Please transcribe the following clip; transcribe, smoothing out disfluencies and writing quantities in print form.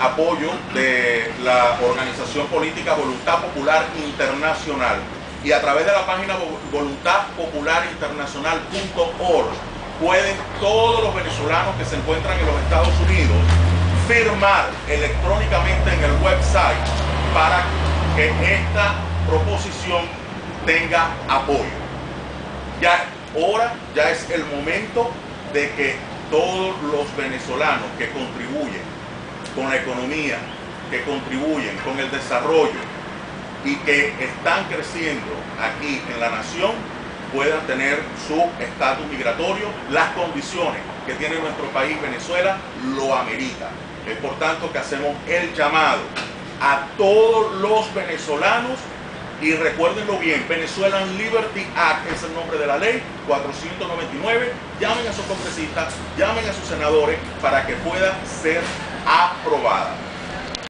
apoyo de la organización política Voluntad Popular Internacional, y a través de la página voluntadpopularinternacional.org pueden todos los venezolanos que se encuentran en los Estados Unidos firmar electrónicamente en el website para que esta proposición tenga apoyo. Ya es el momento de que todos los venezolanos que contribuyen con la economía, que contribuyen con el desarrollo y que están creciendo aquí en la nación puedan tener su estatus migratorio. Las condiciones que tiene nuestro país, Venezuela, lo amerita. Es por tanto que hacemos el llamado a todos los venezolanos, y recuérdenlo bien, Venezuelan Liberty Act es el nombre de la ley 499. Llamen a sus congresistas, llamen a sus senadores para que pueda ser aprobada.